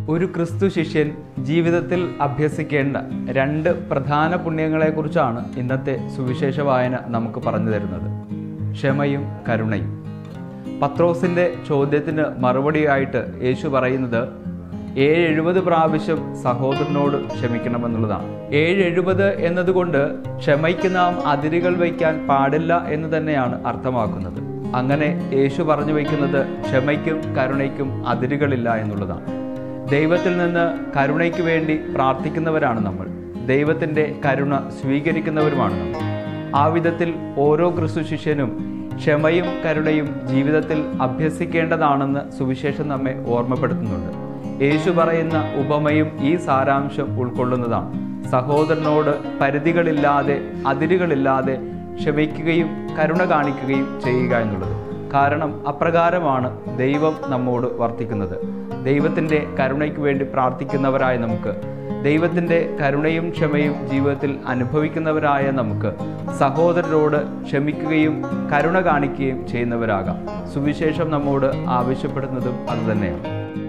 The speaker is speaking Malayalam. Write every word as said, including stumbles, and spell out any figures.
ഒരു ക്രിസ്തു ശിഷ്യൻ ജീവിതത്തിൽ അഭ്യസിക്കേണ്ട രണ്ട് പ്രധാന പുണ്യങ്ങളെക്കുറിച്ചാണ് ഇന്നത്തെ സുവിശേഷ വായന നമുക്ക് പറഞ്ഞു തരുന്നത്. ക്ഷമയും കരുണയും. പത്രോസിൻ്റെ ചോദ്യത്തിന് മറുപടിയായിട്ട് യേശു പറയുന്നത് ഏഴ് എഴുപത് പ്രാവശ്യം സഹോദരനോട് ക്ഷമിക്കണമെന്നുള്ളതാണ്. ഏഴ് എഴുപത് എന്നതുകൊണ്ട് ക്ഷമയ്ക്ക് നാം അതിരുകൾ വയ്ക്കാൻ പാടില്ല എന്ന് തന്നെയാണ് അർത്ഥമാക്കുന്നത്. അങ്ങനെ യേശു പറഞ്ഞു വയ്ക്കുന്നത് ക്ഷമയ്ക്കും കരുണയ്ക്കും അതിരുകളില്ല എന്നുള്ളതാണ്. ദൈവത്തിൽ നിന്ന് കരുണയ്ക്ക് വേണ്ടി പ്രാർത്ഥിക്കുന്നവരാണ് നമ്മൾ. ദൈവത്തിൻ്റെ കരുണ സ്വീകരിക്കുന്നവരുമാണ് നമ്മൾ. ആ വിധത്തിൽ ഓരോ ക്രിസ്തു ശിഷ്യനും ക്ഷമയും കരുണയും ജീവിതത്തിൽ അഭ്യസിക്കേണ്ടതാണെന്ന് സുവിശേഷം നമ്മെ ഓർമ്മപ്പെടുത്തുന്നുണ്ട്. യേശു പറയുന്ന ഉപമയും ഈ സാരാംശം ഉൾക്കൊള്ളുന്നതാണ്. സഹോദരനോട് പരിധികളില്ലാതെ അതിരുകളില്ലാതെ ക്ഷമിക്കുകയും കരുണ കാണിക്കുകയും ചെയ്യുക എന്നുള്ളത്. കാരണം അപ്രകാരമാണ് ദൈവം നമ്മോട് വർത്തിക്കുന്നത്. ദൈവത്തിൻ്റെ കരുണയ്ക്ക് വേണ്ടി പ്രാർത്ഥിക്കുന്നവരായ നമുക്ക്, ദൈവത്തിൻ്റെ കരുണയും ക്ഷമയും ജീവിതത്തിൽ അനുഭവിക്കുന്നവരായ നമുക്ക് സഹോദരരോട് ക്ഷമിക്കുകയും കരുണ കാണിക്കുകയും ചെയ്യുന്നവരാകാം. സുവിശേഷം നമ്മോട് ആവശ്യപ്പെടുന്നതും അതുതന്നെയാണ്.